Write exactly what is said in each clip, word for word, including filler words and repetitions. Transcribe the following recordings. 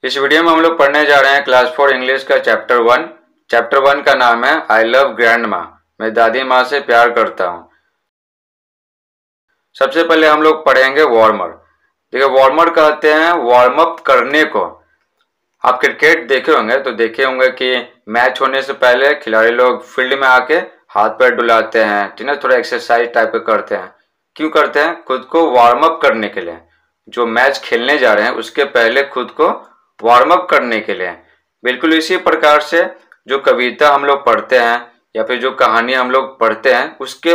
इस वीडियो में हम लोग पढ़ने जा रहे हैं क्लास फोर इंग्लिश का चैप्टर वन। चैप्टर वन का नाम है आई लव ग्रैंड माँ। मैं दादी माँ से प्यार करता हूँ। सबसे पहले हम लोग पढ़ेंगे वार्मर। देखिए, वार्मर कहते हैं वार्म अप करने को। आप क्रिकेट देखे होंगे तो देखे होंगे कि मैच होने से पहले खिलाड़ी लोग फील्ड में आके हाथ पैर डुलाते हैं, ठीक है, थोड़ा एक्सरसाइज टाइप का करते हैं। क्यों करते हैं? खुद को वार्म अप करने के लिए। जो मैच खेलने जा रहे हैं उसके पहले खुद को वार्म अप करने के लिए। बिल्कुल इसी प्रकार से जो कविता हम लोग पढ़ते हैं या फिर जो कहानी हम लोग पढ़ते हैं उसके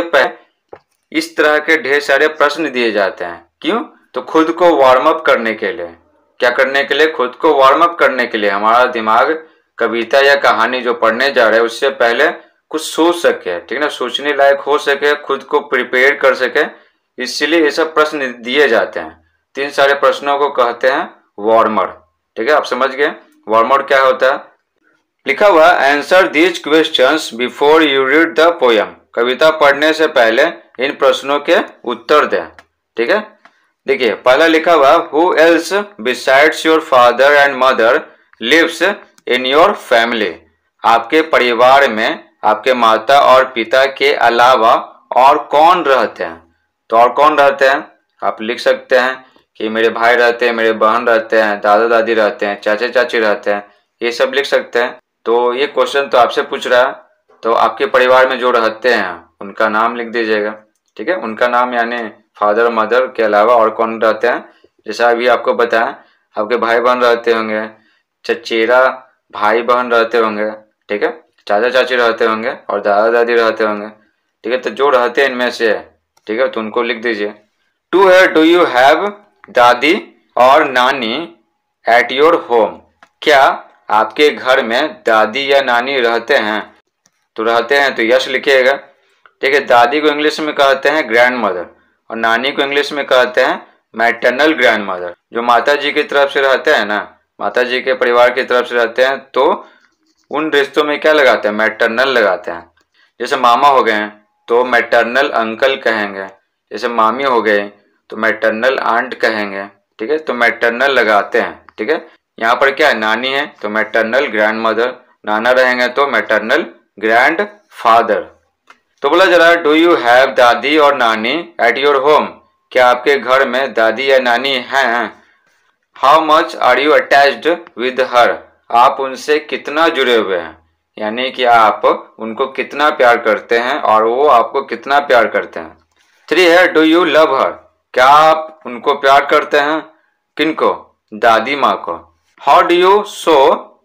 पहले इस तरह के ढेर सारे प्रश्न दिए जाते हैं। क्यों? तो खुद को वार्म अप करने के लिए। क्या करने के लिए? खुद को वार्म अप करने के लिए। हमारा दिमाग कविता या कहानी जो पढ़ने जा रहे हैं उससे पहले कुछ सोच सके, ठीक है ना, सोचने लायक हो सके, खुद को प्रिपेयर कर सके, इसलिए ये सब प्रश्न दिए जाते हैं। तीन सारे प्रश्नों को कहते हैं वार्मर। ठीक है, आप समझ गए वार्मर क्या होता है? लिखा हुआ answer these questions before you read the poem. कविता पढ़ने से पहले इन प्रश्नों के उत्तर दें। ठीक है, देखिए पहला लिखा हुआ who else besides your father and mother lives in your family. आपके परिवार में आपके माता और पिता के अलावा और कौन रहते हैं? तो और कौन रहते हैं आप लिख सकते हैं कि मेरे भाई रहते हैं, मेरे बहन रहते हैं, दादा दादी रहते हैं, चाचा चाची रहते हैं, ये सब लिख सकते हैं। तो ये क्वेश्चन तो आपसे पूछ रहा है, तो आपके परिवार में जो रहते हैं उनका नाम लिख दीजिएगा। ठीक है, उनका नाम यानी फादर मदर के अलावा और कौन रहते हैं। जैसा अभी आपको बताया, आपके भाई बहन रहते होंगे, चचेरा भाई बहन रहते होंगे, ठीक है, चाचा चाची रहते होंगे और दादा दादी रहते होंगे। ठीक है, तो जो रहते हैं इनमें से, ठीक है, तो उनको लिख दीजिए। टू है डू यू हैव दादी और नानी एट योर होम। क्या आपके घर में दादी या नानी रहते हैं? तो रहते हैं तो यस लिखिएगा। ठीक है, दादी को इंग्लिश में कहते हैं ग्रैंड मदर और नानी को इंग्लिश में कहते हैं मैटरनल ग्रैंड मदर। जो माता जी की तरफ से रहते हैं ना, माता जी के परिवार की तरफ से रहते हैं, तो उन रिश्तों में क्या लगाते हैं? मैटरनल लगाते हैं। जैसे मामा हो गए तो मैटरनल अंकल कहेंगे, जैसे मामी हो गए तो मैटरनल आंट कहेंगे। ठीक है, तो मैटरनल लगाते हैं। ठीक है, यहाँ पर क्या है? नानी है तो मैटरनल ग्रैंड मदर, नाना रहेंगे तो मैटरनल ग्रैंड फादर। तो बोला जरा डू यू हैव दादी और नानी एट योर होम। क्या आपके घर में दादी या नानी हैं? How much are you attached with her. आप उनसे कितना जुड़े हुए हैं, यानी कि आप उनको कितना प्यार करते हैं और वो आपको कितना प्यार करते हैं। थ्री है डू यू लव हर। क्या आप उनको प्यार करते हैं? किनको? दादी माँ को। How do you show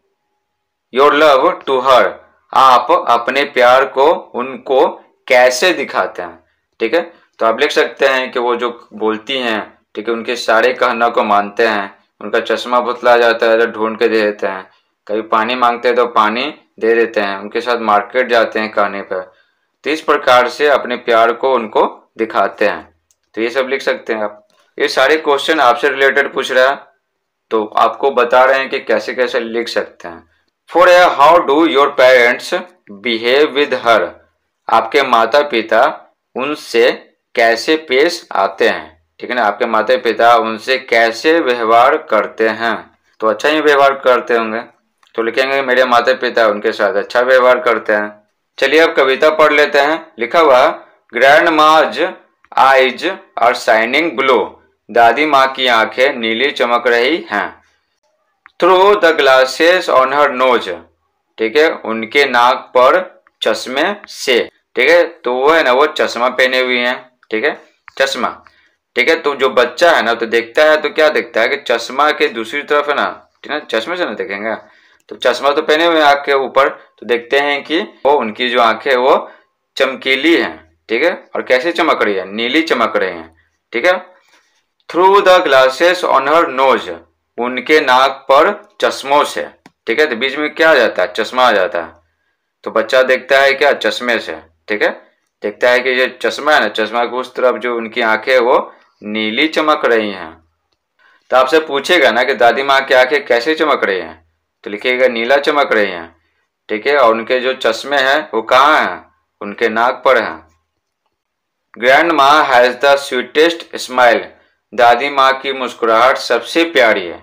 your love to her. आप अपने प्यार को उनको कैसे दिखाते हैं? ठीक है, तो आप लिख सकते हैं कि वो जो बोलती हैं, ठीक है, उनके सारे कहना को मानते हैं, उनका चश्मा भुतला जाता है तो ढूंढ के दे देते हैं, कभी पानी मांगते हैं तो पानी दे देते हैं, उनके साथ मार्केट जाते हैं कहने पर। तो इस प्रकार से अपने प्यार को उनको दिखाते हैं। तो ये सब लिख सकते हैं आप। ये सारे क्वेश्चन आपसे रिलेटेड पूछ रहा है तो आपको बता रहे हैं कि कैसे कैसे लिख सकते हैं। फोर है how do your parents behave with her. आपके माता पिता उनसे कैसे पेश आते हैं। ठीक है ना, आपके माता पिता उनसे कैसे व्यवहार करते हैं। तो अच्छा ही व्यवहार करते होंगे, तो लिखेंगे मेरे माता पिता उनके साथ अच्छा व्यवहार करते हैं। चलिए अब कविता पढ़ लेते हैं। लिखा हुआ ग्रैंड माज आइज आर शाइनिंग ब्लू। दादी माँ की आंखें नीली चमक रही हैं। Through the glasses on her nose. ठीक है, उनके नाक पर चश्मे से। ठीक है, तो वो है ना, वो चश्मा पहने हुए हैं। ठीक है, चश्मा। ठीक है, तो जो बच्चा है ना तो देखता है तो क्या देखता है कि चश्मा के दूसरी तरफ है ना, ठीक है, चश्मे से ना देखेंगे तो चश्मा तो पहने हुए आंख के ऊपर, तो देखते हैं कि वो उनकी जो आंखें वो चमकीली हैं। ठीक है, और कैसे चमक रही है? नीली चमक रही हैं। ठीक है, through the glasses on her nose. उनके नाक पर चश्मों से। ठीक है, तो बीच में क्या आ जाता है? चश्मा आ जाता है। तो बच्चा देखता है क्या? चश्मे से। ठीक है, देखता है कि ये चश्मा है ना, चश्मा के उस तरफ जो उनकी आंखें वो नीली चमक रही हैं। तो आपसे पूछेगा ना कि दादी माँ की आंखें कैसे चमक रही हैं, तो लिखिएगा नीला चमक रही हैं। ठीक है, और उनके जो चश्मे हैं वो कहाँ हैं? उनके नाक पर हैं। ग्रैंड माँ हैज द स्वीटेस्ट स्माइल। दादी माँ की मुस्कुराहट सबसे प्यारी है।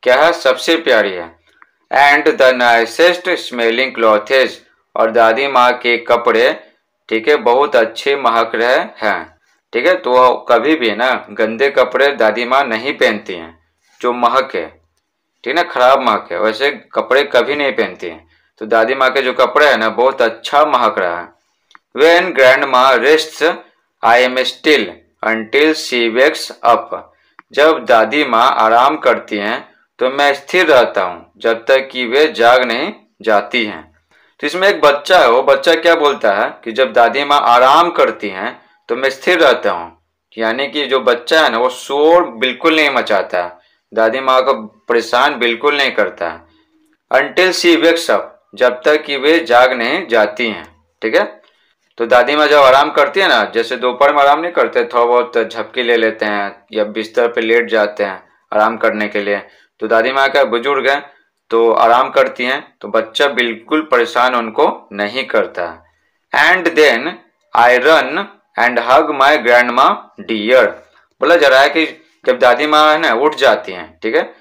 क्या है, सबसे प्यारी है। And the nicest smelling clothes, और दादी माँ के कपड़े, ठीक है, बहुत अच्छे महक रहे हैं। ठीक है, तो कभी भी ना गंदे कपड़े दादी माँ नहीं पहनती हैं, जो महक है, ठीक है ना, खराब महक है, वैसे कपड़े कभी नहीं पहनती हैं। तो दादी माँ के जो कपड़े हैं ना बहुत अच्छा महक रहा है। When grandma rests, I am still until she wakes up. जब दादी माँ आराम करती हैं तो मैं स्थिर रहता हूँ जब तक कि वे जाग नहीं जाती हैं। तो इसमें एक बच्चा है, वो बच्चा क्या बोलता है कि जब दादी माँ आराम करती हैं तो मैं स्थिर रहता हूँ, यानी कि जो बच्चा है ना वो शोर बिल्कुल नहीं मचाता है, दादी माँ को परेशान बिल्कुल नहीं करता है। Until she wakes up, जब तक कि वे जाग नहीं जाती हैं। ठीक है, तो दादी माँ जब आराम करती है ना, जैसे दोपहर में आराम नहीं करते, थोड़ा बहुत झपकी ले लेते हैं या बिस्तर पे लेट जाते हैं आराम करने के लिए, तो दादी माँ क्या बुजुर्ग हैं तो आराम करती हैं, तो बच्चा बिल्कुल परेशान उनको नहीं करता। And then I run and hug my grandma dear, बोला जा रहा है कि जब दादी माँ है ना उठ जाती हैं, ठीक है,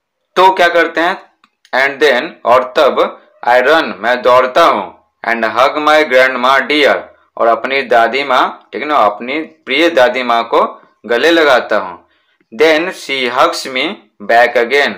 तो क्या करते हैं, एंड देन, और तब, आई रन, मैं दौड़ता हूँ, and hug my grandma dear, और अपनी दादी माँ, ठीक है ना, अपनी प्रिय दादी माँ को गले लगाता हूँ। Then she hugs me back again,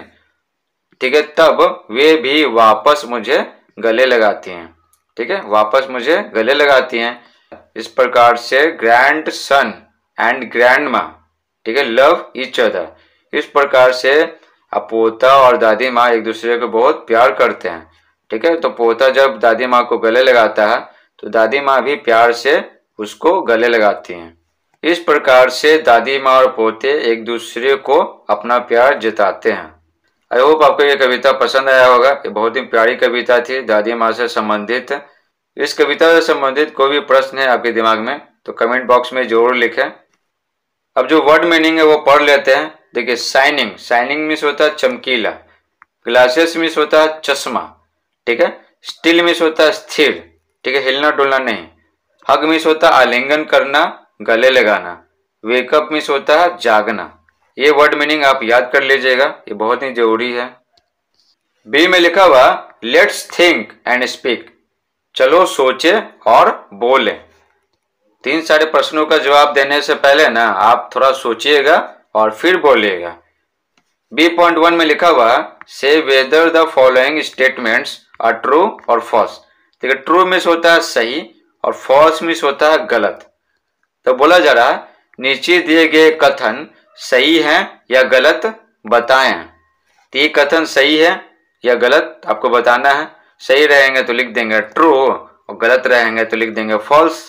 ठीक है, तब वे भी वापस मुझे गले लगाती हैं। ठीक है, वापस मुझे गले लगाती हैं। इस प्रकार से ग्रैंड सन एंड ग्रैंड माँ, ठीक है, लव ईच अदर। इस प्रकार से अब पोता और दादी माँ एक दूसरे को बहुत प्यार करते हैं। ठीक है, तो पोता जब दादी माँ को गले लगाता है तो दादी माँ भी प्यार से उसको गले लगाती हैं। इस प्रकार से दादी माँ और पोते एक दूसरे को अपना प्यार जताते हैं। आई होप आपको ये कविता पसंद आया होगा। ये बहुत ही प्यारी कविता थी दादी माँ से संबंधित। इस कविता से संबंधित कोई भी प्रश्न है आपके दिमाग में तो कमेंट बॉक्स में जरूर लिखें। अब जो वर्ड मीनिंग है वो पढ़ लेते हैं। देखिए, शाइनिंग, शाइनिंग मीन्स होता है चमकीला। ग्लासेस मीन्स होता है चश्मा। ठीक है, स्टिल मीन्स होता है स्थिर, ठीक है, हिलना डुलना नहीं। हग मीन्स होता है आलिंगन करना, गले लगाना। वेकअप मीन्स होता है जागना। ये वर्ड मीनिंग आप याद कर लीजिएगा, ये बहुत ही जरूरी है। बी में लिखा हुआ लेट्स थिंक एंड स्पीक, चलो सोचे और बोले। तीन सारे प्रश्नों का जवाब देने से पहले ना आप थोड़ा सोचिएगा और फिर बोलिएगा। बी पॉइंट वन में लिखा हुआ say whether the following statements are true और फॉल्स। देखिए, ट्रू मिस होता है सही और फॉल्स मिस होता है गलत। तो बोला जा रहा है नीचे दिए गए कथन सही है या गलत बताएं। तो ये कथन सही है या गलत आपको बताना है। सही रहेंगे तो लिख देंगे ट्रू और गलत रहेंगे तो लिख देंगे फॉल्स।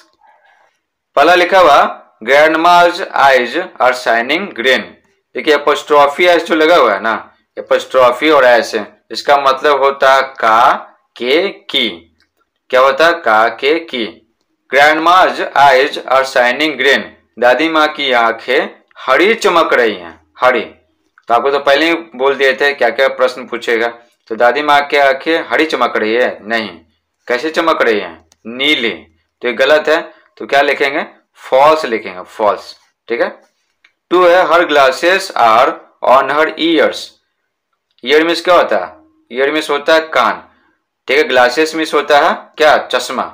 पहला लिखा हुआ grandma's eyes are shining green. देखिए, एपोस्ट्रॉफी एस जो लगा हुआ है ना, एपोस्ट्रॉफी और एस, इसका मतलब होता है का के की। क्या होता है? का के की। Grandma's eyes are shining green, दादी माँ की आंखें हरी चमक रही हैं। हरी, तो आपको तो पहले ही बोल दिए थे क्या क्या प्रश्न पूछेगा। तो दादी माँ की आंखें हरी चमक रही है? नहीं। कैसे चमक रही है? नीली। तो ये गलत है, तो क्या लिखेंगे? फॉल्स लिखेंगे, फॉल्स। ठीक है। टू है her glasses are on her ears. Ear means क्या होता है? ईयर मिस होता है कान। ठीक है, ग्लासेस मिस होता है क्या? चश्मा।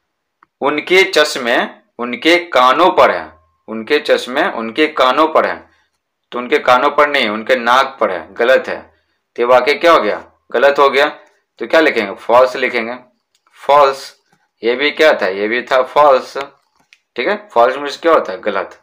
उनके चश्मे उनके कानों पर है। उनके चश्मे उनके कानों पर है, तो उनके कानों पर नहीं, उनके नाक पर है। गलत है, तो वाक्य क्या हो गया? गलत हो गया। तो क्या लिखेंगे? फॉल्स लिखेंगे, फॉल्स। ये भी क्या था? ये भी था फॉल्स। ठीक है, फॉल्स मीन्स क्या होता है? गलत।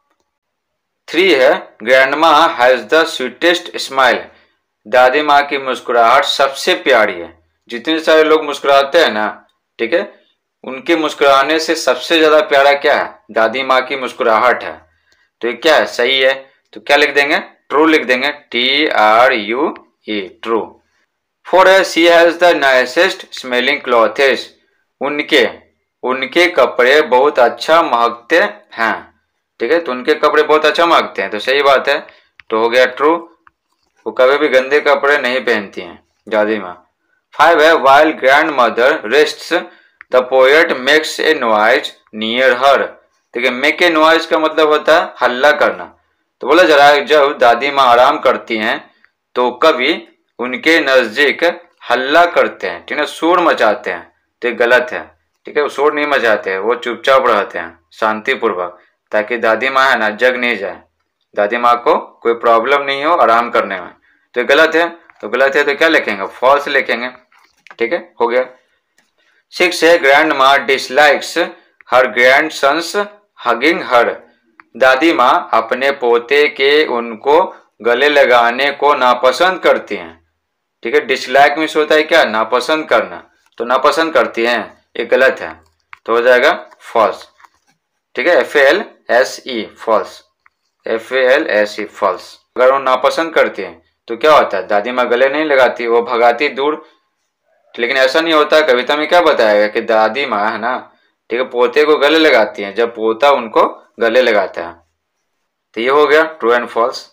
थ्री है grandma has the sweetest smile. दादी माँ की मुस्कुराहट सबसे प्यारी है। जितने सारे लोग मुस्कुराते हैं ना, ठीक है, उनके मुस्कुराने से सबसे ज्यादा प्यारा क्या है? दादी माँ की मुस्कुराहट है। तो ये क्या है? सही है। तो क्या लिख देंगे? ट्रू लिख देंगे, T R U E, true. Four है she has the nicest smelling clothes. उनके उनके कपड़े बहुत अच्छा महकते हैं। ठीक है, तो उनके कपड़े बहुत अच्छा महकते हैं, तो सही बात है, तो हो गया ट्रू। वो कभी भी गंदे कपड़े नहीं पहनती हैं दादी माँ। फाइव है while grand mother rests the poet makes a noise near her. देखिए, मेक ए नॉइज का मतलब होता है हल्ला करना। तो बोला जा रहा है जब दादी माँ आराम करती हैं तो कवि उनके नजदीक हल्ला करते हैं, ठीक है, शोर मचाते हैं, तो ये गलत है, ठीक है, वो शोर नहीं मचाते हैं, वो चुपचाप रहते हैं शांतिपूर्वक, ताकि दादी माँ है ना जग नहीं जाए, दादी माँ को कोई प्रॉब्लम नहीं हो आराम करने में, तो ये गलत है। तो गलत है तो क्या लिखेंगे, फॉल्स लिखेंगे, ठीक है, हो गया। सिक्स है grandma dislikes her grandsons hugging her, दादी माँ अपने पोते के उनको गले लगाने को नापसंद करती हैं, ठीक है, डिसलाइक मीन्स होता है क्या, नापसंद करना, तो नापसंद करती हैं, ये गलत है, तो हो जाएगा फॉल्स, ठीक है, F L S E false, F L S E false. अगर वो नापसंद करती हैं तो क्या होता है, दादी माँ गले नहीं लगाती, वो भगाती दूर, लेकिन ऐसा नहीं होता। कविता में क्या बताया कि दादी माँ है ना, ठीक है, पोते को गले लगाती हैं जब पोता उनको गले लगाता है। तो ये हो गया ट्रू एंड फॉल्स।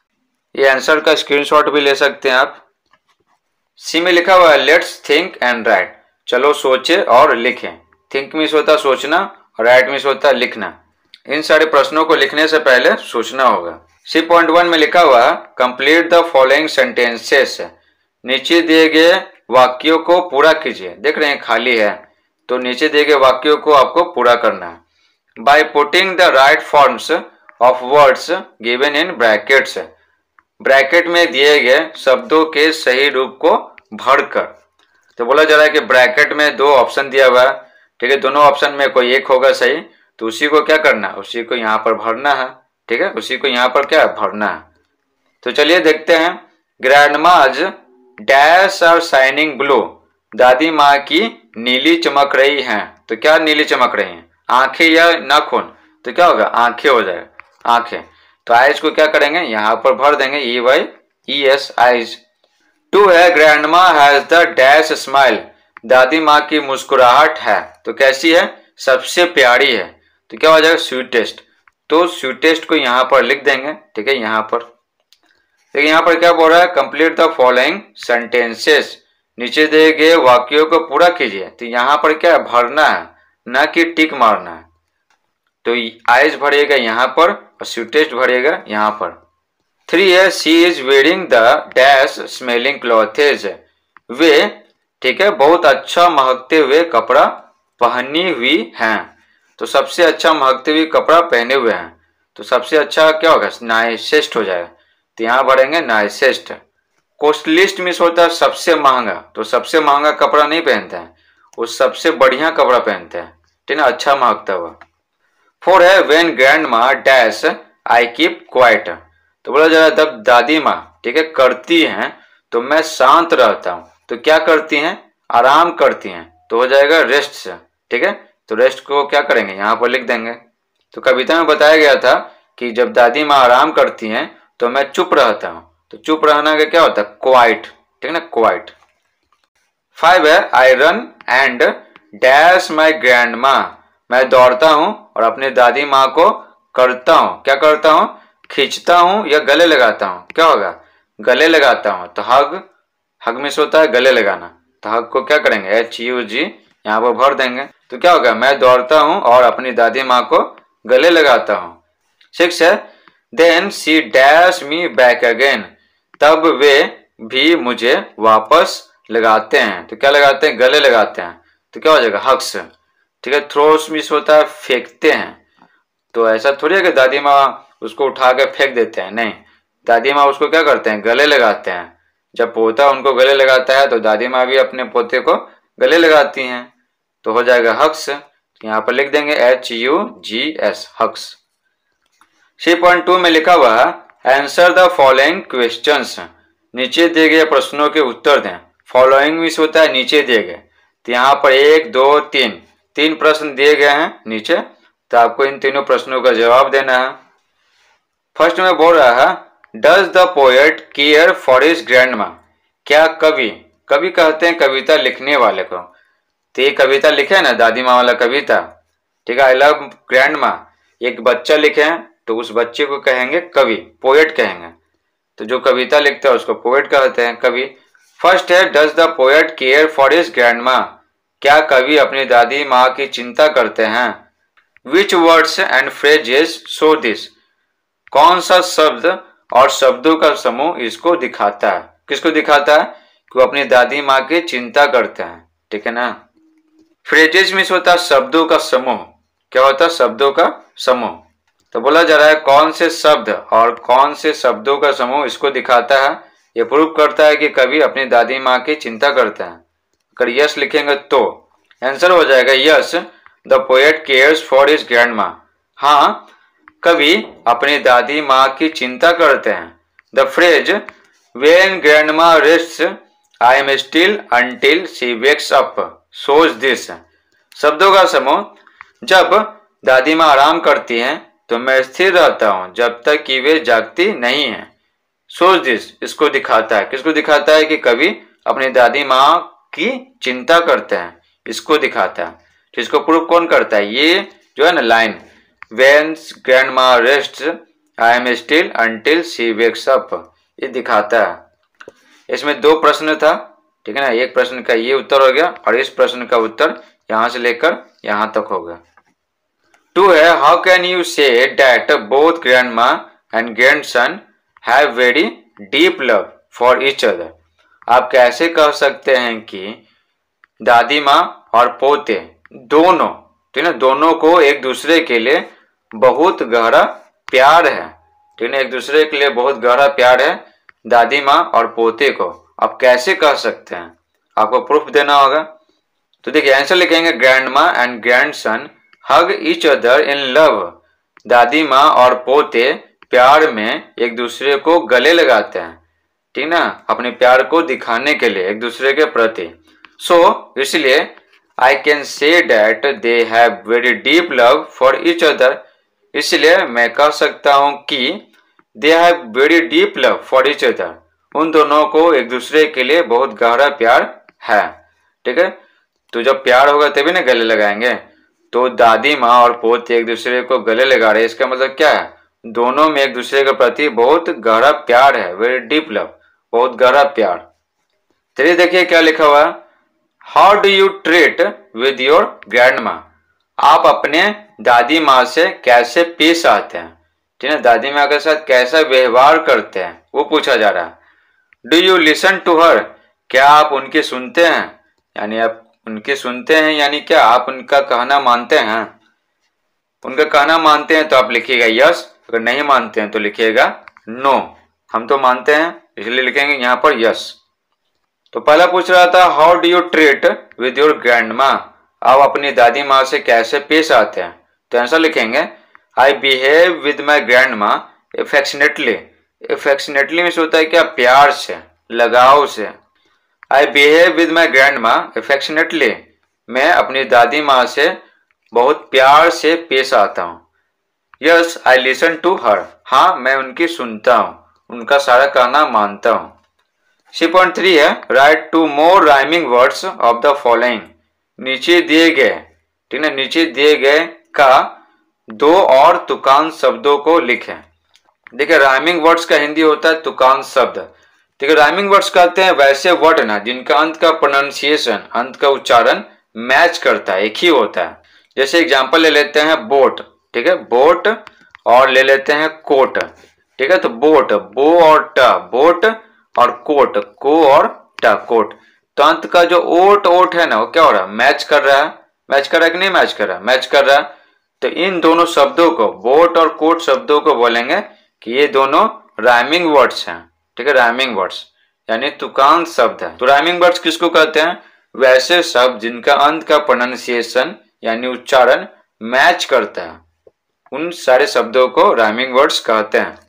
ये आंसर का स्क्रीनशॉट भी ले सकते हैं आप। सी में लिखा हुआ है लेट्स थिंक एंड राइट, चलो सोचे और लिखें। थिंक मीन्स होता है सोचना और राइट मीन्स होता है लिखना। इन सारे प्रश्नों को लिखने से पहले सोचना होगा। सी पॉइंट वन में लिखा हुआ है कंप्लीट द फॉलोइंग सेंटेंसेस, नीचे दिए गए वाक्यों को पूरा कीजिए। देख रहे हैं खाली है, तो नीचे दिए गए वाक्यों को आपको पूरा करना है। By putting the right forms of words given in brackets, bracket में दिए गए शब्दों के सही रूप को भरकर। तो बोला जा रहा है कि ब्रैकेट में दो ऑप्शन दिया हुआ है, ठीक है, दोनों ऑप्शन में कोई एक होगा सही, तो उसी को क्या करना है, उसी को यहाँ पर भरना है, ठीक है, उसी को यहाँ पर क्या भरना है। तो चलिए देखते हैं। Grandma's dash are shining blue, दादी माँ की नीली चमक रही हैं, तो क्या नीली चमक रही हैं, आंखें या नाखून, तो क्या होगा आंखें हो जाएगा, आंखें। तो आइज को क्या करेंगे यहाँ पर भर देंगे, E Y E S eyes. Two है grandma has the dash smile, दादी माँ की मुस्कुराहट है, तो कैसी है, सबसे प्यारी है, तो क्या हो जाएगा स्वीटेस्ट। तो स्वीटेस्ट को यहाँ पर लिख देंगे, ठीक है, यहाँ पर देखिए यहाँ पर क्या बोल रहा है कंप्लीट द फॉलोइंग सेंटेंसेस, नीचे दिए गए वाक्यों को पूरा कीजिए। तो यहाँ पर क्या भरना है, ना कि टिक मारना है। तो आइज भरिएगा यहाँ पर और स्वीटेस्ट भरिएगा यहाँ पर। थ्री है she is wearing the dash smelling clothes, वे, ठीक है, बहुत अच्छा महकते हुए कपड़ा पहनी हुई हैं, तो सबसे अच्छा महकते हुए कपड़ा पहने हुए हैं, तो सबसे अच्छा क्या होगा नाइसेस्ट हो जाएगा, तो यहाँ भरेंगे नाइसेस्ट। कॉस्टलिस्ट मीन्स होता है सबसे महंगा, तो सबसे महंगा कपड़ा नहीं पहनते हैं, वो सबसे बढ़िया कपड़ा पहनते हैं, ठीक है, अच्छा महकता हुआ। फोर है when grandma dash I keep quiet, तो बोला जा रहा है जब दादी माँ, ठीक है, करती हैं तो मैं शांत रहता हूँ, तो क्या करती हैं, आराम करती हैं, तो हो जाएगा रेस्ट से, ठीक है, तो रेस्ट को क्या करेंगे यहाँ पर लिख देंगे। तो कविता में बताया गया था कि जब दादी माँ आराम करती हैं तो मैं चुप रहता हूँ, तो चुप रहना का क्या होता है क्वाइट, ठीक है ना, क्वाइट। फाइव है I run and dash my grandma, मैं दौड़ता हूँ और अपनी दादी माँ को करता हूँ, क्या करता हूँ, खींचता हूँ या गले लगाता हूँ, क्या होगा गले लगाता हूँ। तो हग, हग में से होता है गले लगाना, तो हग को क्या करेंगे एच यू जी यहाँ पर भर देंगे, तो क्या होगा मैं दौड़ता हूँ और अपनी दादी माँ को गले लगाता हूँ। सिक्स है then she dash me back again, तब वे भी मुझे वापस लगाते हैं, तो क्या लगाते हैं गले लगाते हैं, तो क्या हो जाएगा हग्स, ठीक है। थ्रोस मिस होता है फेंकते हैं, तो ऐसा थोड़ी है कि दादी माँ उसको उठा के फेंक देते हैं, नहीं, दादी माँ उसको क्या करते हैं गले लगाते हैं। जब पोता उनको गले लगाता है तो दादी माँ भी अपने पोते को गले लगाती हैं, तो हो जाएगा हक्स, यहाँ पर लिख देंगे H U G S hugs. C point two में लिखा हुआ है आंसर द फॉलोइंग क्वेश्चंस, नीचे दिए गए प्रश्नों के उत्तर दें। फॉलोइंग में होता है नीचे दिए गए, तो यहाँ पर एक दो तीन तीन प्रश्न दिए गए हैं नीचे, तो आपको इन तीनों प्रश्नों का जवाब देना है। फर्स्ट में बोल रहा है does the poet care for his grandma, क्या कवि, कवि कहते हैं कविता लिखने वाले को, तो ये कविता लिखे ना दादी माँ वाला कविता, ठीक है, आई लव ग्रैंडमा, एक बच्चा लिखे हैं तो उस बच्चे को कहेंगे कवि, पोएट कहेंगे, तो जो कविता लिखता है उसको पोएट कहते हैं कवि। फर्स्ट है does the poet care for his grandma, क्या कवि अपनी दादी माँ की चिंता करते हैं। Which words and phrases show this, कौन सा शब्द और शब्दों का समूह इसको दिखाता है। किसको दिखाता है? कि वो अपनी दादी माँ की चिंता करते हैं, ठीक है ना। फ्रेजेस मीन्स होता है शब्दों का समूह। क्या होता है? शब्दों का समूह। तो बोला जा रहा है कौन से शब्द और कौन से शब्दों का समूह इसको दिखाता है, ये प्रूव करता है कि कवि अपनी दादी माँ की चिंता करते हैं। अगर यस लिखेंगे तो आंसर हो जाएगा yes, the poet cares for his grandma. हाँ, कवि अपनी दादी माँ की चिंता करते हैं। The phrase when grandma rests I am still until she wakes up shows this. शब्दों का समूह, जब दादी माँ आराम करती हैं तो मैं स्थिर रहता हूं जब तक कि वे जागती नहीं हैं। शोज दिस इसको दिखाता है। किसको दिखाता है? कि कवि अपनी दादी माँ की चिंता करते हैं, इसको दिखाता है। तो इसको प्रूव कौन करता है? ये जो है ना line, when grandma rests I am still until she wakes up, ये दिखाता है। इसमें दो प्रश्न था, ठीक है ना। एक प्रश्न का ये उत्तर हो गया और इस प्रश्न का उत्तर यहां से लेकर यहां तक हो गया। टू है, how can you say that both grandma and grandson have very deep love for each other. आप कैसे कह सकते हैं कि दादी माँ और पोते दोनों, ठीक है, दोनों को एक दूसरे के लिए बहुत गहरा प्यार है, ठीक है, एक दूसरे के लिए बहुत गहरा प्यार है दादी माँ और पोते को। आप कैसे कह सकते हैं? आपको प्रूफ देना होगा। तो देखिए आंसर लिखेंगे grandma and grandson hug each other in love. दादी माँ और पोते प्यार में एक दूसरे को गले लगाते हैं, ठीक ना, अपने प्यार को दिखाने के लिए एक दूसरे के प्रति। सो so, इसलिए I can say that they have very deep love for each other. इसलिए मैं कह सकता हूं कि they have very deep love for each other, उन दोनों को एक दूसरे के लिए बहुत गहरा प्यार है, ठीक है। तो जब प्यार होगा तभी ना गले लगाएंगे। तो दादी माँ और पोते एक दूसरे को गले लगा रहे, इसका मतलब क्या है? दोनों में एक दूसरे के प्रति बहुत गहरा प्यार है, वेरी डीप लव, बहुत गहरा प्यार। चलिए देखिए क्या लिखा हुआ है। How do you treat with your grandma. आप अपने दादी माँ से कैसे पेश आते हैं, ठीक है, दादी माँ के साथ कैसा व्यवहार करते हैं, वो पूछा जा रहा है। Do you listen to her, क्या आप उनकी सुनते हैं, यानी आप उनकी सुनते हैं यानी क्या आप उनका कहना मानते हैं। उनका कहना मानते हैं तो आप लिखिएगा यस, अगर नहीं मानते हैं तो लिखिएगा नो। हम तो मानते हैं इसलिए लिखेंगे यहाँ पर यस। तो पहला पूछ रहा था how do you treat with your grandma, आप अपनी दादी माँ से कैसे पेश आते हैं। तो आंसर लिखेंगे I behave with my grandma affectionately. Affectionately means होता है क्या? प्यार से, लगाव से। I behave with my grandma affectionately, मैं अपनी दादी माँ से बहुत प्यार से पेश आता हूँ। Yes I listen to her, हाँ मैं उनकी सुनता हूँ, उनका सारा कहना मानता हूँ। सी पॉइंट थ्री है write two more rhyming words of the following. नीचे दिए गए, ठीक है, नीचे दिए गए का दो और तुकांत शब्दों को लिखें। देखिए राइमिंग वर्ड्स का हिंदी होता है तुकांत शब्द, ठीक है। राइमिंग वर्ड्स कहते हैं वैसे वर्ड ना जिनका अंत का प्रोनाउंसिएशन, अंत का उच्चारण मैच करता है, एक ही होता है। जैसे एग्जांपल ले लेते हैं बोट, ठीक है, बोट, और ले लेते हैं कोट, ठीक है। तो बोट, बो और ट, बोट, और कोट, को और ट, कोट। तो अंत का जो ओट ओट है ना वो क्या हो रहा है? मैच कर रहा है। मैच कर रहा है कि नहीं मैच कर रहा है? मैच कर रहा है। तो इन दोनों शब्दों को, बोट और कोट शब्दों को बोलेंगे कि ये दोनों राइमिंग वर्ड्स हैं, ठीक है, राइमिंग वर्ड्स यानी तुकांत शब्द है। तो राइमिंग वर्ड्स किसको कहते हैं? वैसे शब्द जिनका अंत का प्रोनाउंसिएशन यानी उच्चारण मैच करता है, उन सारे शब्दों को राइमिंग वर्ड्स कहते हैं।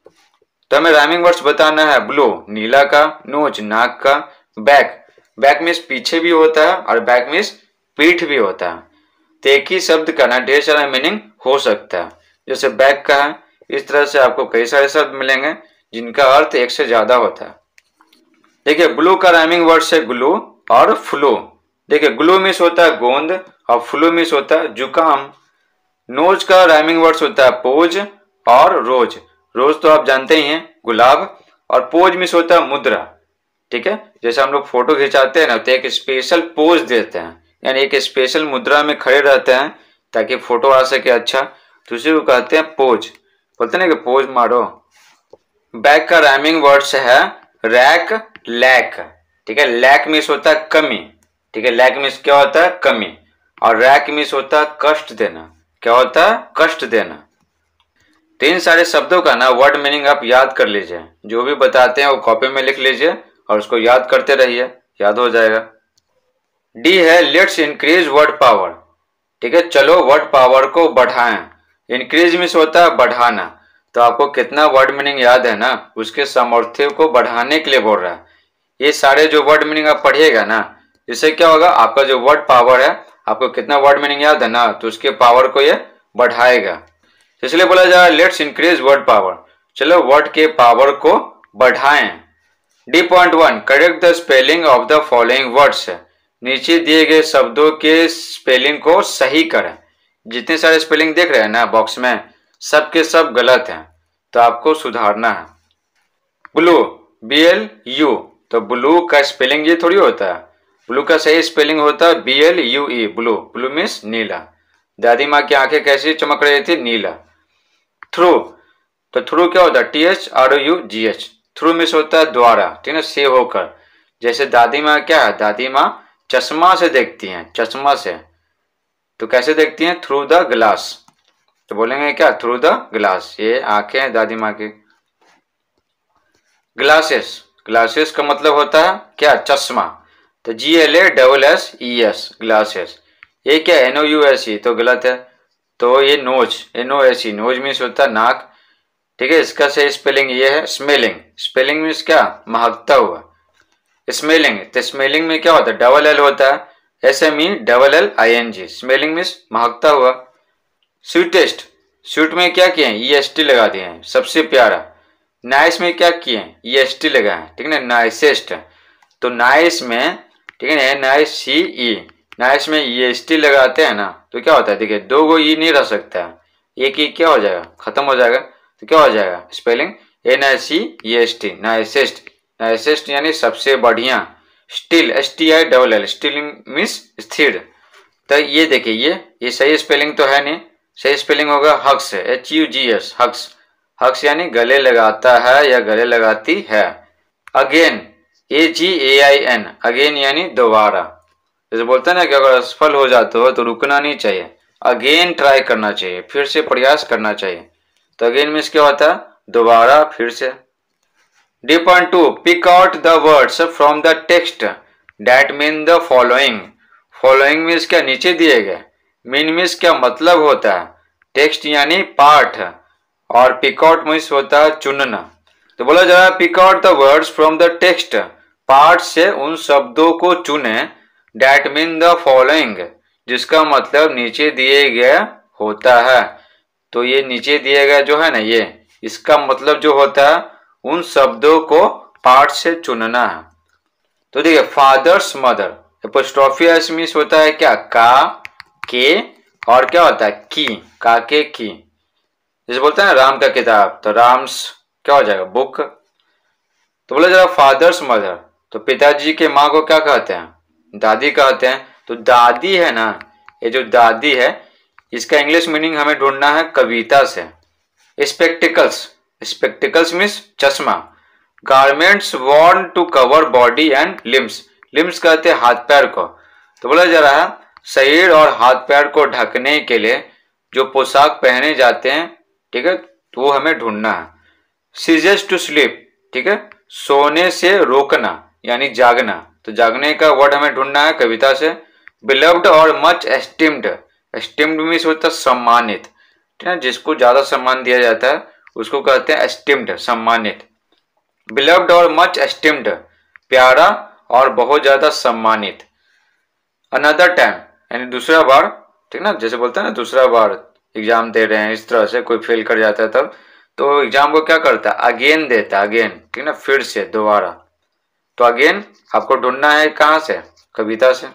तो हमें राइमिंग वर्ड्स बताना है। ब्लो नीला का, नोज नाक का, बैक, बैक मीन्स पीछे भी होता है और बैक मीन्स पीठ भी होता है। तो एक ही शब्द का ना ढेर सारा मीनिंग हो सकता है। जैसे बैक का है, इस तरह से आपको कई सारे शब्द मिलेंगे जिनका अर्थ एक से ज्यादा होता है। देखिए ब्लू का राइमिंग वर्ड्स है ग्लू और फ्लू। देखिए ग्लू मीन्स होता है गोंद और फ्लू मीन्स होता है जुकाम। नोज का राइमिंग वर्ड्स होता है पोज और रोज। रोज तो आप जानते ही हैं गुलाब, और पोज मीन्स होता है मुद्रा, ठीक है। जैसे हम लोग फोटो खिंचाते हैं ना तो एक स्पेशल पोज देते हैं, यानी एक स्पेशल मुद्रा में खड़े रहते हैं ताकि फोटो आ सके अच्छा, तो उसी को कहते हैं पोज। बोलते ना कि पोज मारो। बैक का राइमिंग वर्ड्स है रैक, लैक। ठीक है, लैक मीन्स होता है कमी। ठीक है, लैक मीन्स क्या होता है? कमी। और रैक मीन्स होता है कष्ट देना। क्या होता है? कष्ट देना। तो इन सारे शब्दों का ना वर्ड मीनिंग आप याद कर लीजिए, जो भी बताते हैं वो कॉपी में लिख लीजिए और उसको याद करते रहिए, याद हो जाएगा। डी है लेट्स इंक्रीज वर्ड पावर। ठीक है, चलो वर्ड पावर को बढ़ाएं। इंक्रीज मीन्स होता है बढ़ाना, तो आपको कितना वर्ड मीनिंग याद है ना, उसके सामर्थ्य को बढ़ाने के लिए बोल रहा है। ये सारे जो वर्ड मीनिंग आप पढ़िएगा ना, इससे क्या होगा, आपका जो वर्ड पावर है, आपको कितना वर्ड मीनिंग याद है ना, तो उसके पावर को ये बढ़ाएगा। इसलिए बोला जा रहा है लेट्स इंक्रीज वर्ड पावर, चलो वर्ड के पावर को बढ़ाएं। D point one correct the spelling of the following words. नीचे दिए गए शब्दों के स्पेलिंग को सही करें। जितने सारे स्पेलिंग देख रहे हैं ना बॉक्स में, सब के सब गलत हैं, तो आपको सुधारना है। ब्लू, बी एल यू, तो ब्लू का स्पेलिंग ये थोड़ी होता है। ब्लू का सही स्पेलिंग होता है B L U E, blue. Blue means नीला। दादी माँ की आंखें कैसी चमक रही थी? नीला। थ्रू, तो थ्रू क्या होता है? T H R O U G H. Through means होता है द्वारा, ठीक है, से होकर। जैसे दादी माँ क्या है? दादी माँ चश्मा से देखती हैं, चश्मा से। तो कैसे देखती हैं? Through the glass. तो बोलेंगे क्या? Through the glass. ये आंखें हैं दादी माँ की। ग्लासेस, ग्लासेस का मतलब होता है क्या? चश्मा। तो G L A double S E S, glasses. ये क्या? N O U S E, तो गलत है। तो ये nose, N O S E, nose means होता है नाक। ठीक है, इसका सही स्पेलिंग ये है स्मेलिंग। स्पेलिंग मीन्स क्या? महकता हुआ। स्मेलिंग, तो स्मेलिंग में क्या होता है? डबल एल होता है, S M E double L I N G. Smelling means महकता हुआ। स्वीटेस्ट, स्वीट में क्या किए हैं? ई एस टी लगा दिए हैं, सबसे प्यारा। नाइस में क्या किए हैं? ई एस टी लगाए हैं, ठीक है ना, नाइसेस्ट। तो नाइस में, ठीक है ना, N I C E, nice में ई एस टी लगाते हैं ना, तो क्या होता है? देखिए, दो गो ई नहीं रह सकता है, एक ई क्या हो जाएगा? खत्म हो जाएगा। तो क्या हो जाएगा? Spelling N I C E S T, nicest. Nicest यानी सबसे बढ़िया। Still, S T I double L, still means स्थिर। तो ये देखिए, ये ये सही स्पेलिंग तो है नहीं। सही स्पेलिंग होगा hugs, H U G S, hugs. Hugs यानी गले लगाता है या गले लगाती है। Again, A G A I N, again यानी दोबारा। जैसे बोलते हैं ना कि अगर असफल हो जाते हो तो रुकना नहीं चाहिए, अगेन ट्राई करना चाहिए, फिर से प्रयास करना चाहिए। तो अगेन मीन्स क्या होता है? दोबारा, फिर से। D point two pick out the words from the text that mean the following. Following means क्या? नीचे दिए गए। मीन मीन्स क्या? मतलब होता है। टेक्स्ट यानी पाठ, और पिक आउट मीन्स होता है चुनना। तो बोला जा रहा है pick out the words from the text, पाठ से उन शब्दों को चुने, दैट मीन द फॉलोइंग, जिसका मतलब नीचे दिए गए होता है। तो ये नीचे दिए गए जो है ना, ये इसका मतलब जो होता है, उन शब्दों को पाठ से चुनना है। तो देखिए, father's mother, apostrophe s means होता है क्या? का, के, और क्या होता है? की, का के की। जैसे बोलते हैं ना राम का किताब, तो राम्स क्या हो जाएगा? बुक। तो बोला जरा फादर्स मदर, तो पिताजी के माँ को क्या कहते हैं? दादी कहते हैं। तो दादी है ना, ये जो दादी है, इसका इंग्लिश मीनिंग हमें ढूंढना है कविता से। स्पेक्टिकल्स, स्पेक्टिकल्स मीन्स चश्मा। Garments worn to cover body and limbs, limbs कहते हैं हाथ पैर को। तो बोला जा रहा है शरीर और हाथ पैर को ढकने के लिए जो पोशाक पहने जाते हैं, ठीक है, तो वो हमें ढूंढना है। सीजेस टू स्लीप, ठीक है, सोने से रोकना यानी जागना। तो जागने का वर्ड हमें ढूंढना है कविता से। बिलव्ड और मच एस्टीम्ड, एस्टीम्ड मीन्स होता है सम्मानित, ठीक है, जिसको ज्यादा सम्मान दिया जाता है उसको कहते हैं एस्टीम्ड, सम्मानित। बिलव्ड और मच एस्टीम्ड, प्यारा और बहुत ज्यादा सम्मानित। अनदर टाइम यानी दूसरा बार, ठीक ना, जैसे बोलते हैं ना दूसरा बार एग्जाम दे रहे हैं, इस तरह से कोई फेल कर जाता है तब, तो एग्जाम को क्या करता है? अगेन देता है, अगेन, ठीक ना, फिर से, दोबारा। तो अगेन आपको ढूंढना है कहाँ से? कविता से।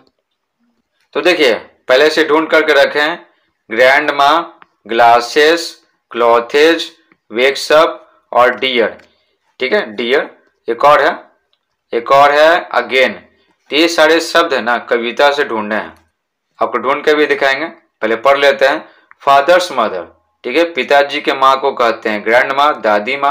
तो देखिए, पहले से ढूंढ करके रखें, grandma, glasses, clothes, wakes up और डियर, ठीक है, डियर। एक और है, एक और है अगेन। तो ये सारे शब्द है ना कविता से ढूंढने हैं, आपको ढूंढ के भी दिखाएंगे। पहले पढ़ लेते हैं। फादर्स मदर, ठीक है, पिताजी के माँ को कहते हैं ग्रैंड माँ, दादी माँ।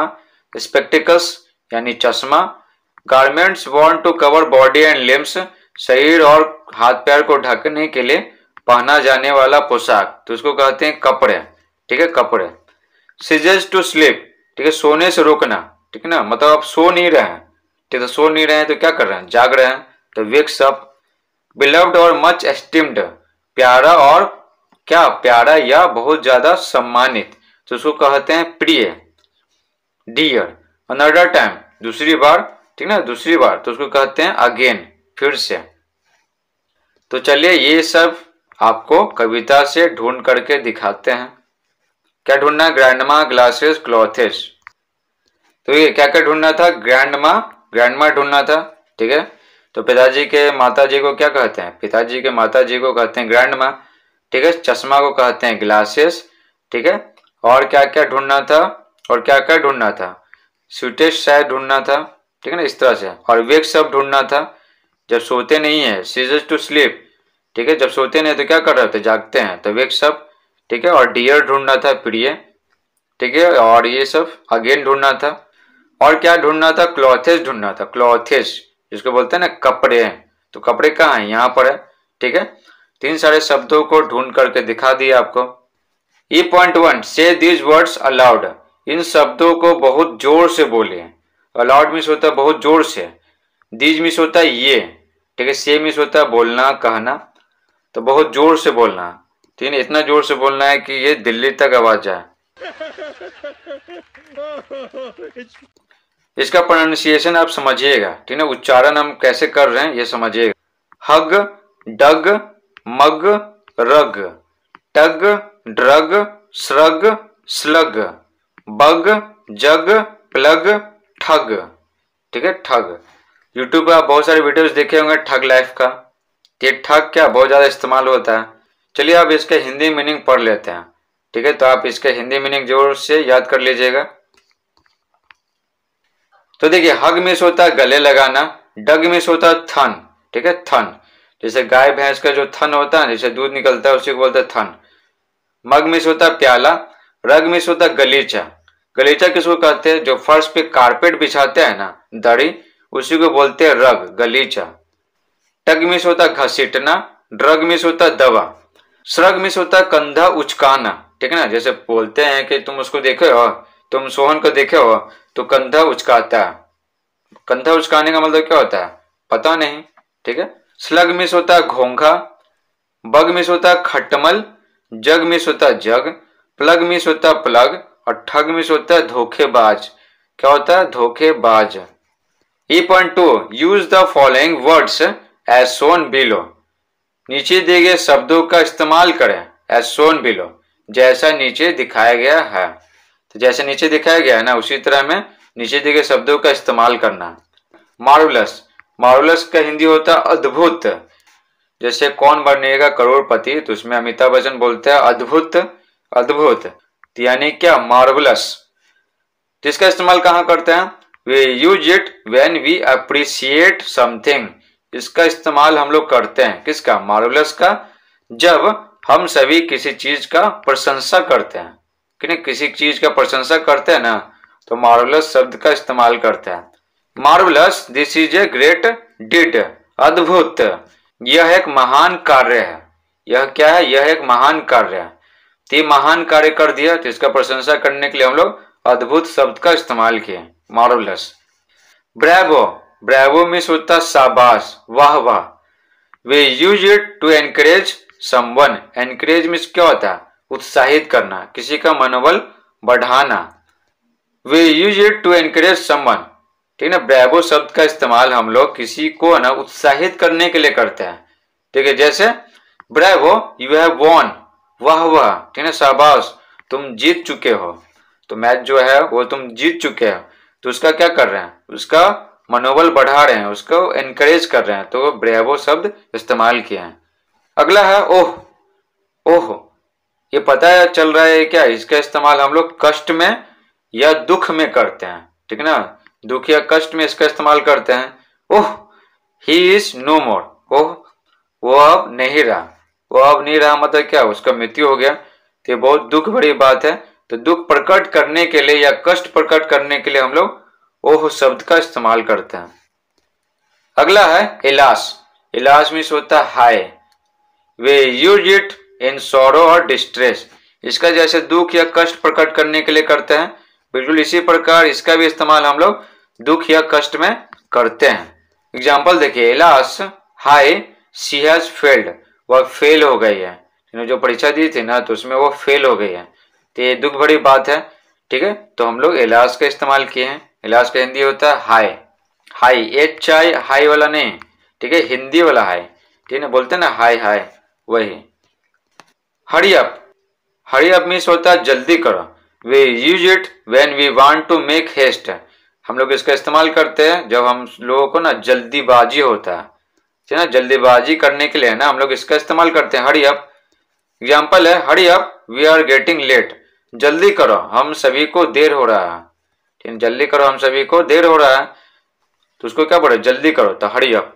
स्पेक्टिकल्स यानी चश्मा, garments worn to cover body and limbs, शरीर और हाथ पैर को ढकने के लिए पहना जाने वाला पोशाक, तो उसको कहते हैं कपड़े, ठीक है, कपड़े। सीजेस टू स्लीप, ठीक है, सोने से रोकना, ठीक है ना, मतलब आप सो नहीं रहे हैं, ठीक है, सो नहीं रहे हैं तो क्या कर रहे हैं, जाग रहे हैं, तो वेक्स अप। बिलव्ड और मच एस्टीम्ड, प्यारा और क्या, प्यारा या बहुत ज्यादा सम्मानित, तो उसको कहते हैं प्रिय, डियर। अनदर टाइम, दूसरी बार, ठीक ना, दूसरी बार, तो उसको कहते हैं अगेन, फिर से। तो चलिए ये सब आपको कविता से ढूंढ करके दिखाते हैं। क्या ढूंढना है, ग्रैंडमा, ग्लासेस, क्लॉथेस। तो ये क्या क्या ढूंढना था, ग्रैंडमा, ग्रैंडमा ढूंढना था, ठीक है। तो पिताजी के माता जी को क्या कहते हैं, पिताजी के माता जी को कहते हैं ग्रैंडमा, ठीक है। चश्मा को कहते हैं ग्लासेस, ठीक है। और क्या क्या ढूंढना था, और क्या क्या ढूंढना था, स्वीटेस्ट शायद ढूंढना था, ठीक है ना, इस तरह से। और वेक्स अप ढूंढना था, जब सोते नहीं है, सीजेस टू स्लीप, ठीक है, जब सोते नहीं तो क्या कर रहे थे, जागते हैं, तो वेक्स अप, ठीक है। और डियर ढूंढना था, प्रिय, ठीक है। और ये सब अगेन ढूंढना था। और क्या ढूंढना था, क्लॉथेस ढूंढना था, क्लॉथेस जिसको बोलते हैं ना कपड़े हैं, तो कपड़े कहाँ हैं, यहाँ पर है, ठीक है। तीन सारे शब्दों को ढूंढ करके दिखा दिया आपको। ई पॉइंट वन, से दीज वर्ड्स अलाउड, इन शब्दों को बहुत जोर से बोले। अलाउड मीन्स होता है बहुत जोर से, दीज मीन्स होता है ये, ठीक है, से मीन्स होता है बोलना, कहना, तो बहुत जोर से बोलना, ठीक है, इतना जोर से बोलना है कि ये दिल्ली तक आवाज जाए। इसका प्रोनाउंसिएशन आप समझिएगा, ठीक है, उच्चारण हम कैसे कर रहे हैं ये समझिएगा। हग, dug, mug, rug, tug, drug, shrug, slug, bug, jug, plug, thug, ठीक है, ठग। यूट्यूब पे आप बहुत सारे वीडियोस देखे होंगे ठग लाइफ का, ये ठग क्या बहुत ज्यादा इस्तेमाल होता है। चलिए आप इसके हिंदी मीनिंग पढ़ लेते हैं, ठीक है। तो आप इसके हिंदी मीनिंग जोर से याद कर लीजिएगा। तो देखिए, हग मीन्स होता है गले लगाना, डग मीन्स होता है थन, ठीक है, थन, जैसे गाय भैंस का जो थन होता है, जैसे दूध निकलता है उसी को बोलते हैं थन। मग मीन्स होता है प्याला, रग मीन्स होता है गलीचा, गलीचा किसको कहते हैं, जो फर्श पे कारपेट बिछाते हैं ना, दरी, उसी को बोलते हैं रग, गलीचा। टग मीन्स होता है घसीटना, ड्रग मीन्स होता है दवा, श्रग मीन्स होता है कंधा उचकाना, ठीक है ना, जैसे बोलते हैं कि तुम उसको देखे हो, तुम सोहन को देखे हो तो कंधा उचकाता है, कंधा उचकाने का मतलब क्या होता है पता नहीं, ठीक है। स्लग मीन्स होता है घोंघा, बग मीन्स होता है खटमल, जग मीन्स होता है जग, प्लग मीन्स होता है प्लग, और ठग मीन्स होता है धोखेबाज। क्या होता है, धोखेबाज। E point two, use the following words as shown below, नीचे दिए गए शब्दों का इस्तेमाल करें, एज शोन बिलो, जैसा नीचे दिखाया गया है। तो जैसे नीचे दिखाया गया है ना, उसी तरह में नीचे दिए गए शब्दों का इस्तेमाल करना। मार्वलस, मार्वलस का हिंदी होता है अद्भुत, जैसे कौन बनेगा करोड़पति, तो उसमें अमिताभ बच्चन बोलते हैं अद्भुत, अद्भुत, तो यानी क्या, मार्वलस। जिसका इस्तेमाल कहाँ करते हैं, we use it when we appreciate something, इसका इस्तेमाल हम लोग करते हैं, किसका, मार्वलस का, जब हम सभी किसी चीज का प्रशंसा करते हैं, कि किसी चीज का प्रशंसा करते हैं ना, तो मार्वलस शब्द का इस्तेमाल करते हैं। Marvellous, this is a great deed, अद्भुत, यह एक महान कार्य है, यह क्या है, यह एक महान कार्य है, तो ये महान कार्य कर दिया, तो इसका प्रशंसा करने के लिए हम लोग अद्भुत शब्द का इस्तेमाल किए, मार्वलस। ब्रेवो, ब्रेवो मीन्स होता है शाबाश, वाह वाह। We use it to encourage someone, encourage means क्या होता है, उत्साहित करना, किसी का मनोबल बढ़ाना। We use it to encourage someone, ठीक है ना, ब्रेवो शब्द का इस्तेमाल हम लोग किसी को ना उत्साहित करने के लिए करते हैं, ठीक है। जैसे ब्रेवो, यू हैव वॉन, वाह वाह, ठीक है, शाबाश, तुम जीत चुके हो, तो मैच जो है वो तुम जीत चुके हो, तो उसका क्या कर रहे हैं, उसका मनोबल बढ़ा रहे हैं, उसको एनकरेज कर रहे हैं, तो ब्रेवो शब्द इस्तेमाल किए हैं। अगला है ओह, ओह, ये पता चल रहा है क्या, इसका इस्तेमाल हम लोग कष्ट में या दुख में करते हैं, ठीक है ना, दुख या कष्ट में इसका इस्तेमाल करते हैं। ओह, ही इज नो मोर, ओह, वो अब नहीं रहा, वो अब नहीं रहा मतलब क्या, उसका मृत्यु हो गया, तो ये बहुत दुख भरी बात है, तो दुख प्रकट करने के लिए या कष्ट प्रकट करने के लिए हम लोग ओह शब्द का इस्तेमाल करते हैं। अगला है इलास। इलास मीन्स होता है हाय। We use it in sorrow और डिस्ट्रेस। इसका जैसे दुख या कष्ट प्रकट करने के लिए करते हैं, बिल्कुल इसी प्रकार इसका भी इस्तेमाल हम लोग दुख या कष्ट में करते हैं। एग्जाम्पल देखिए, इलास हाय शी हैज फेल्ड, वह फेल हो गई है। जो परीक्षा दी थी ना तो उसमें वो फेल हो गई है, तो ये दुख भरी बात है। ठीक है, तो हम लोग इलाज का इस्तेमाल किए हैं। इलाज का हिंदी होता है हाय। हाय एच आई हाई वाला नहीं, ठीक है, हिंदी वाला हाय। ठीक है, बोलते हैं ना हाय हाय, वही। Hurry up. Hurry up means होता है जल्दी करो। We use it when we want to make haste. हम लोग इसका इस्तेमाल करते हैं जब हम लोगों को ना जल्दीबाजी होता है, ठीक है ना, जल्दीबाजी करने के लिए ना हम लोग इसका इस्तेमाल करते हैं हरी अप। एग्जाम्पल है hurry up we are getting late. जल्दी करो हम सभी को देर हो रहा है। ठीक है, जल्दी करो हम सभी को देर हो रहा है, तो उसको क्या बोले, जल्दी करो, तो hurry up.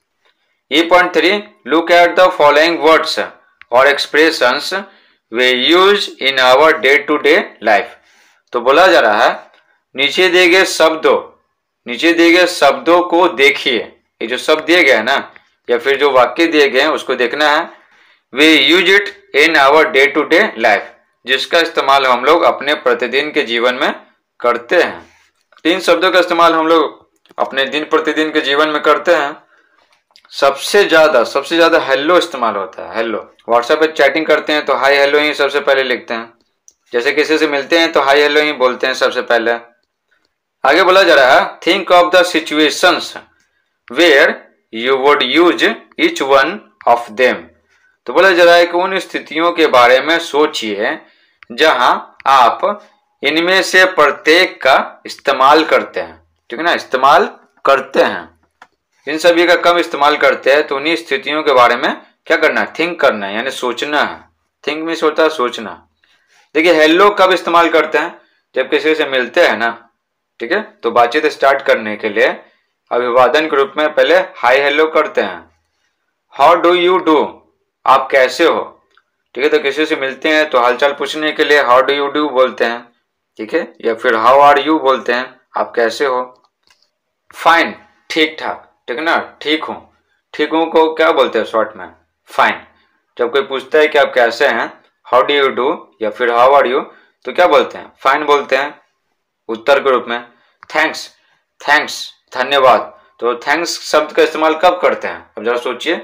E point three, look at the following words और expressions we use in our day to day life. तो बोला जा रहा है नीचे दिए गए शब्दों नीचे दिए गए शब्दों को देखिए। ये जो शब्द दिए गए हैं ना, या फिर जो वाक्य दिए गए हैं उसको देखना है। We use it in our day to day life, जिसका इस्तेमाल हम लोग अपने प्रतिदिन के जीवन में करते हैं। तीन शब्दों का इस्तेमाल हम लोग अपने दिन प्रतिदिन के जीवन में करते हैं। सबसे ज्यादा सबसे ज्यादा हेलो इस्तेमाल होता है। हेलो, व्हाट्सएप पे चैटिंग करते हैं तो हाय हेलो ही सबसे पहले लिखते हैं। जैसे किसी से मिलते हैं तो हाय हेलो ही बोलते हैं सबसे पहले। आगे बोला जा रहा है think of the situations where you would use each one of them. तो बोला जा रहा है कि उन स्थितियों के बारे में सोचिए जहां आप इनमें से प्रत्येक का इस्तेमाल करते हैं। ठीक है ना, इस्तेमाल करते हैं। इन सभी का कम इस्तेमाल करते हैं, तो उन्हीं स्थितियों के बारे में क्या करना है, थिंक करना है, यानी सोचना है। थिंक मीन्स होता है सोचना। देखिए हेलो कब इस्तेमाल करते हैं, जब किसी से मिलते हैं ना, ठीक है, तो बातचीत स्टार्ट करने के लिए अभिवादन के रूप में पहले हाय हेलो करते हैं। हाउ डू यू डू, आप कैसे हो। ठीक है, तो किसी से मिलते हैं तो हालचाल पूछने के लिए हाउ डू यू डू बोलते हैं। ठीक है, या फिर हाउ आर यू बोलते हैं, आप कैसे हो। फाइन, ठीक ठाक, ठीक है ना, ठीक हूं। ठीक हूं को क्या बोलते हैं शॉर्ट में, फाइन। जब कोई पूछता है कि आप कैसे हैं, हाउ डू यू डू या फिर हाउ आर यू, तो क्या बोलते हैं, फाइन बोलते हैं उत्तर के रूप में। थैंक्स, थैंक्स धन्यवाद। तो थैंक्स शब्द का इस्तेमाल कब करते हैं, अब जरा सोचिए।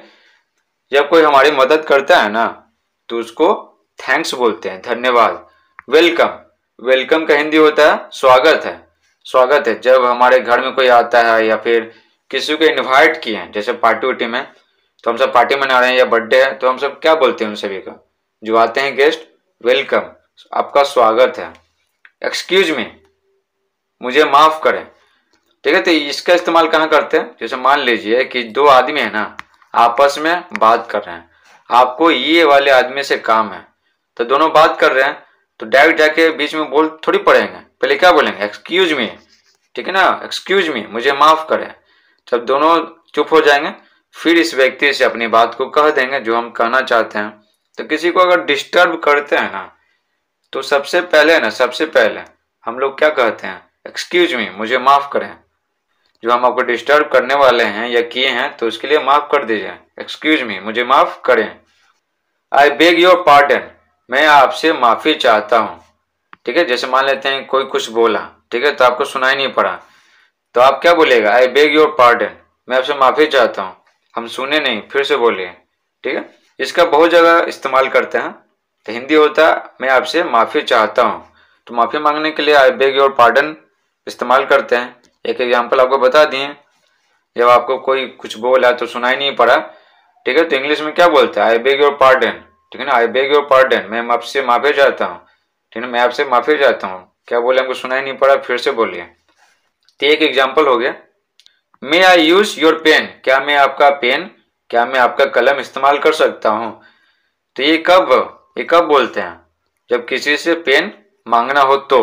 जब कोई हमारी मदद करता है ना तो उसको थैंक्स बोलते हैं, धन्यवाद। वेलकम, वेलकम का हिंदी होता है स्वागत है। स्वागत है जब हमारे घर में कोई आता है या फिर किसी को इनवाइट किए हैं, जैसे पार्टी उटी में, तो हम सब पार्टी मना रहे हैं या बर्थडे है, तो हम सब क्या बोलते हैं उन सभी को जो आते हैं गेस्ट, वेलकम, आपका स्वागत है। एक्सक्यूज मी, मुझे माफ करें। ठीक है, तो इसका इस्तेमाल कहाँ करते हैं, जैसे मान लीजिए कि दो आदमी है ना आपस में बात कर रहे हैं, आपको ये वाले आदमी से काम है, तो दोनों बात कर रहे हैं, तो डायरेक्ट जाके बीच में बोल थोड़ी पड़ेंगे, पहले क्या बोलेंगे, एक्सक्यूज मी। ठीक है ना, एक्सक्यूज मी, मुझे माफ करें। जब दोनों चुप हो जाएंगे फिर इस व्यक्ति से अपनी बात को कह देंगे जो हम कहना चाहते हैं। तो किसी को अगर डिस्टर्ब करते हैं ना तो सबसे पहले ना सबसे पहले हम लोग क्या कहते हैं, एक्सक्यूज मी, मुझे माफ करें। जो हम आपको डिस्टर्ब करने वाले हैं या किए हैं तो उसके लिए माफ कर दीजिए, एक्सक्यूज मी, मुझे माफ करें। आई बेग योर पार्डन, मैं आपसे माफी चाहता हूँ। ठीक है, जैसे मान लेते हैं कोई कुछ बोला, ठीक है, तो आपको सुनाई नहीं पड़ा, तो आप क्या बोलेगा, आई बेग योर पार्डन, मैं आपसे माफी चाहता हूँ, हम सुने नहीं, फिर से बोलिए। ठीक है, इसका बहुत जगह इस्तेमाल करते हैं। तो हिंदी होता है मैं आपसे माफी चाहता हूँ, तो माफी मांगने के लिए आई बेग योर पार्डन इस्तेमाल करते हैं। एक एग्जाम्पल आपको बता दिए, जब आपको कोई कुछ बोला तो सुनाई नहीं पड़ा, ठीक है, तो इंग्लिश में क्या बोलते हैं, आई बेग योर पार्डन। ठीक है ना, आई बेग योर पार्डन, मैं आपसे माफी चाहता हूँ। ठीक है, मैं आपसे माफी चाहता हूँ, क्या बोले, हमको सुनाई नहीं पड़ा, फिर से बोलिए। तो एक एग्जाम्पल हो गया। May I use your pen, क्या मैं आपका पेन, क्या मैं आपका कलम इस्तेमाल कर सकता हूँ। तो ये कब ये कब बोलते हैं, जब किसी से पेन मांगना हो तो।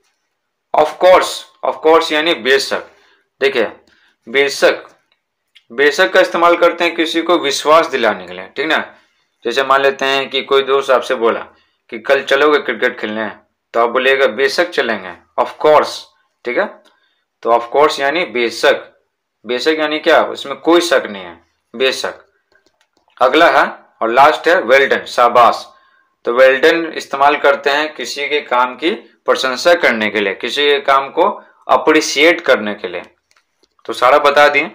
ऑफ कोर्स, ऑफ कोर्स यानी बेशक। देखिए बेशक, बेशक का इस्तेमाल करते हैं किसी को विश्वास दिलाने के लिए। ठीक ना, जैसे मान लेते हैं कि कोई दोस्त आपसे बोला कि कल चलोगे क्रिकेट खेलने, तो आप बोलिएगा बेशक चलेंगे, ऑफ कोर्स। ठीक है, तो ऑफ कोर्स यानी बेशक, बेशक यानी क्या, उसमें कोई शक नहीं है, बेशक। अगला है और लास्ट है वेल डन, शाबाश। तो वेल डन इस्तेमाल करते हैं किसी के काम की प्रशंसा करने के लिए, किसी के काम को अप्रिशिएट करने के लिए। तो सारा बता दिए।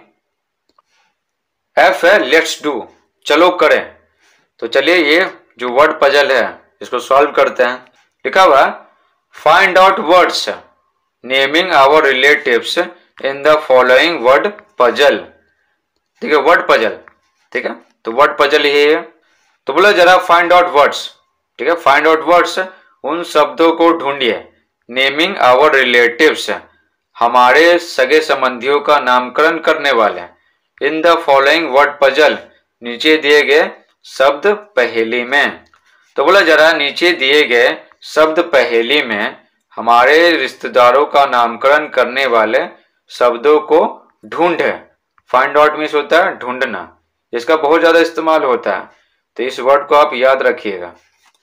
एफ है लेट्स डू, चलो करें। तो चलिए ये जो वर्ड पजल है इसको सॉल्व करते हैं। लिखा हुआ find out words naming our relatives in the following word puzzle. ठीक है, वर्ड पजल। ठीक है, तो वर्ड पजल ये है। तो बोलो जरा फाइंड आउट वर्ड्स। ठीक है, फाइंड आउट वर्ड्स, उन शब्दों को ढूंढिए। नेमिंग आवर रिलेटिव्स, हमारे सगे संबंधियों का नामकरण करने वाले। In the following word puzzle, नीचे दिए गए शब्द पहेली में। तो बोला जरा नीचे दिए गए शब्द पहेली में हमारे रिश्तेदारों का नामकरण करने वाले शब्दों को ढूंढे। फाइंड आउट मीन्स होता है ढूंढना, इसका बहुत ज्यादा इस्तेमाल होता है, तो इस वर्ड को आप याद रखिएगा।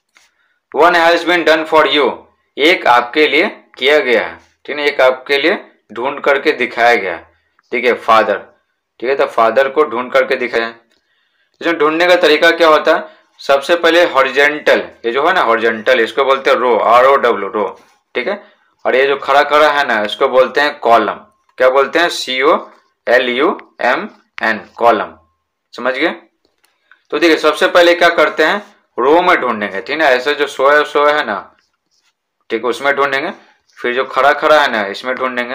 One has been done for you, एक आपके लिए किया गया है। ठीक है, एक आपके लिए ढूंढ करके दिखाया गया है। ठीक है, फादर। ठीक है, तो फादर को ढूंढ करके दिखाया। इसमें ढूंढने का तरीका क्या होता है, सबसे पहले हॉरिजेंटल, ये जो है ना हॉरिजेंटल, इसको बोलते हैं रो, आर ओ डब्ल्यू, रो। ठीक है, और ये जो खड़ा खड़ा है ना इसको बोलते हैं कॉलम। क्या बोलते हैं, C O L U M N, column. समझ गए। तो देखिए सबसे पहले क्या करते हैं, रो में ढूंढेंगे। ठीक है, ऐसे जो सोए सोए है ना, ठीक है, उसमें ढूंढेंगे। फिर जो खड़ा खड़ा है ना इसमें ढूंढेंगे।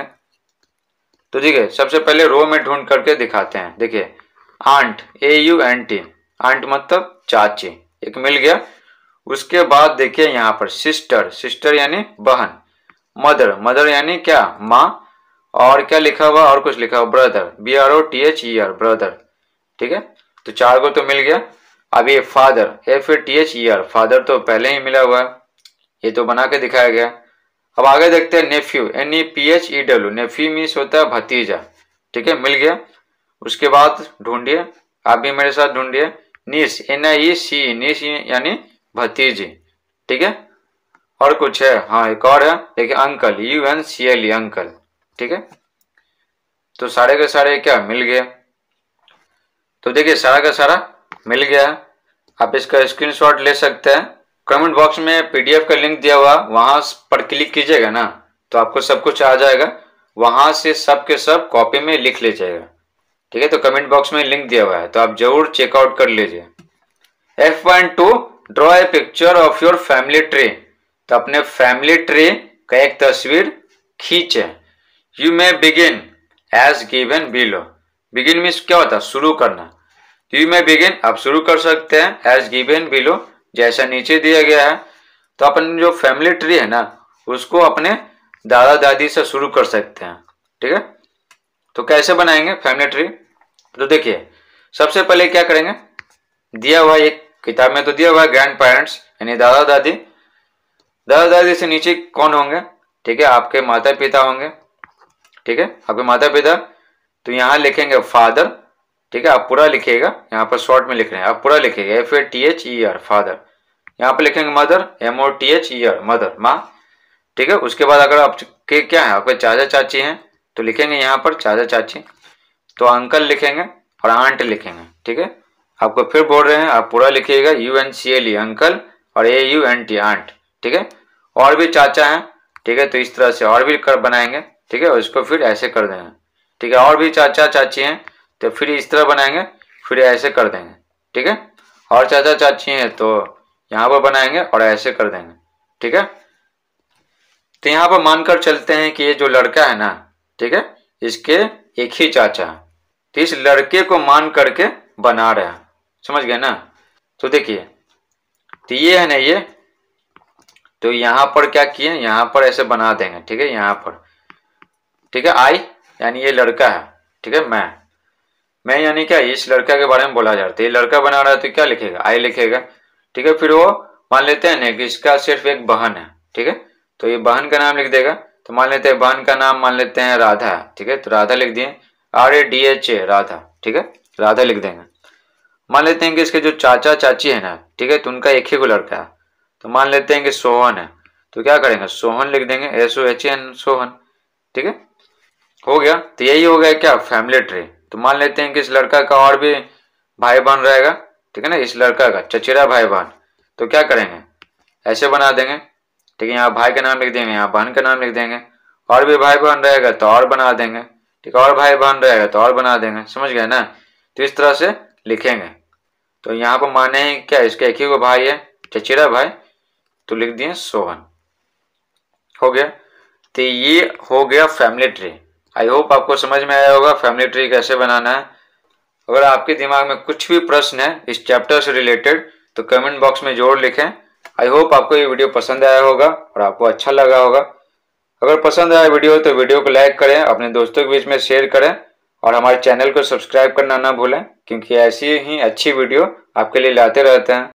तो देखिए सबसे पहले रो में ढूंढ करके दिखाते हैं। देखिए aunt, A U N T, aunt मतलब चाची, एक मिल गया। उसके बाद देखिए यहाँ पर सिस्टर, सिस्टर यानी बहन। मदर, मदर यानी क्या, माँ। और क्या लिखा हुआ, और कुछ लिखा हुआ, brother, B R O T H E R, brother. ठीक है, तो चार को तो मिल गया। अब ये father, F A T H E R, father तो पहले ही मिला हुआ है, ये तो बना के दिखाया गया। अब आगे देखते हैं nephew, N E P H E W, nephew means होता है भतीजा। ठीक है, मिल गया। उसके बाद ढूंढिए, आप भी मेरे साथ ढूंढिए, नीस, एन आई ई सी, नीस यानी भतीजी। ठीक है, और कुछ है, हाँ एक और है, देखिए uncle, U N C L E, uncle. ठीक है, तो सारे के सारे क्या मिल गए। तो देखिए सारा का सारा मिल गया। आप इसका स्क्रीनशॉट ले सकते हैं। कमेंट बॉक्स में पीडीएफ का लिंक दिया हुआ, वहां पर क्लिक कीजिएगा ना तो आपको सब कुछ आ जाएगा। वहां से सब के सब कॉपी में लिख लीजिएगा। ठीक है, तो कमेंट बॉक्स में लिंक दिया हुआ है, तो आप जरूर चेकआउट कर लीजिए। F point two, draw a picture of your family tree. तो अपने फैमिली ट्री का एक तस्वीर खींचे। You may begin as given below. Begin means क्या होता है, शुरू करना। यू मे बिगिन, आप शुरू कर सकते हैं, एज गिवन बिलो, जैसा नीचे दिया गया है। तो अपन जो फैमिली ट्री है ना उसको अपने दादा दादी से शुरू कर सकते हैं। ठीक है, तो कैसे बनाएंगे फैमिली ट्री। तो देखिए सबसे पहले क्या करेंगे, दिया हुआ एक किताब में तो दिया हुआ है ग्रैंड पेरेंट्स यानी दादा दादी। दादा दादी से नीचे कौन होंगे, ठीक है, आपके माता पिता होंगे। ठीक है, आपके माता पिता, तो यहाँ लिखेंगे फादर। ठीक है, आप पूरा लिखिएगा, यहाँ पर शॉर्ट में लिख रहे हैं, आप पूरा लिखिएगा, F A T H E R, father. यहाँ पर लिखेंगे mother, M O T H E R, mother, माँ। ठीक है, उसके बाद अगर आपके क्या है, आपके चाचा चाची हैं तो लिखेंगे यहाँ पर चाचा चाची। तो अंकल लिखेंगे और आंट लिखेंगे। ठीक है, आपको फिर बोल रहे हैं, आप पूरा लिखिएगा, U N C L E, uncle, और A U N T, aunt. ठीक है, और भी चाचा हैं। ठीक है, तो इस तरह से और भी कर बनाएंगे। ठीक है, उसको फिर ऐसे कर देंगे। ठीक है, और भी चाचा चाची हैं तो फिर इस तरह बनाएंगे, फिर ऐसे कर देंगे। ठीक है, और चाचा चाची हैं तो यहाँ पर बनाएंगे और ऐसे कर देंगे। ठीक है, तो यहाँ पर मानकर चलते हैं कि ये जो लड़का है ना, ठीक है, इसके एक ही चाचा है, तो इस लड़के को मान करके बना रहे हैं। समझ गए ना। तो देखिए, तो ये है ना ये, तो यहाँ पर क्या किए, यहाँ पर ऐसे बना देंगे। ठीक है, यहाँ पर, ठीक है, आई यानी ये लड़का है। ठीक है, मैं मैं यानी क्या, इस लड़का के बारे में बोला जा रहा है। ये लड़का बना रहा है तो क्या लिखेगा, आई लिखेगा। ठीक है, फिर वो मान लेते हैं ना कि इसका सिर्फ एक बहन है। ठीक है, तो ये बहन का नाम लिख देगा। तो मान लेते हैं बहन का नाम मान लेते हैं राधा है। ठीक है, तो राधा लिख दिए, R A D H A, Radha. ठीक है, राधा लिख देंगे। मान लेते हैं कि इसके जो चाचा चाची है ना, ठीक है, तो उनका एक ही को लड़का है, तो मान लेते हैं कि सोहन है। तो क्या करेंगे, सोहन लिख देंगे, S O H N, Sohan. ठीक है, हो गया। तो यही हो गया क्या, फैमिली ट्री। तो मान लेते हैं कि इस लड़का का और भी भाई बहन रहेगा, ठीक है ना, इस लड़का का चचेरा भाई बहन। तो क्या करेंगे, ऐसे बना देंगे। ठीक है, यहाँ भाई का नाम लिख देंगे, यहाँ बहन का नाम लिख देंगे। और भी भाई बहन रहेगा तो और बना देंगे। ठीक है, और भाई बहन रहेगा तो और बना देंगे। समझ गए ना। तो इस तरह से लिखेंगे। तो यहाँ पर माने हैं क्या, इसका एक ही को भाई है, चचेरा भाई, तो लिख दिए सोहन। हो गया। तो ये हो गया फैमिली ट्री। आई होप आपको समझ में आया होगा फैमिली ट्री कैसे बनाना है। अगर आपके दिमाग में कुछ भी प्रश्न है इस चैप्टर से रिलेटेड तो कमेंट बॉक्स में जरूर लिखें। आई होप आपको ये वीडियो पसंद आया होगा और आपको अच्छा लगा होगा। अगर पसंद आया वीडियो तो वीडियो को लाइक करें, अपने दोस्तों के बीच में शेयर करें और हमारे चैनल को सब्सक्राइब करना ना भूलें, क्योंकि ऐसी ही अच्छी वीडियो आपके लिए लाते रहते हैं।